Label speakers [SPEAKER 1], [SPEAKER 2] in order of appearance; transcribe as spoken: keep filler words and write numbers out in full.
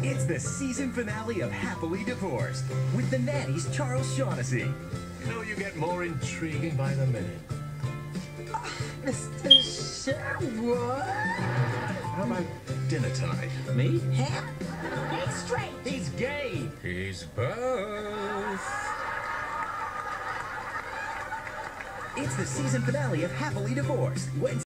[SPEAKER 1] It's the season finale of Happily Divorced with the nanny's Charles Shaughnessy.
[SPEAKER 2] You know, you get more intriguing by the minute.
[SPEAKER 3] Uh, Mister Sherwood?
[SPEAKER 2] How about dinner tonight?
[SPEAKER 3] Me? Him? He's straight.
[SPEAKER 2] He's gay. He's both.
[SPEAKER 1] It's the season finale of Happily Divorced. Wednesday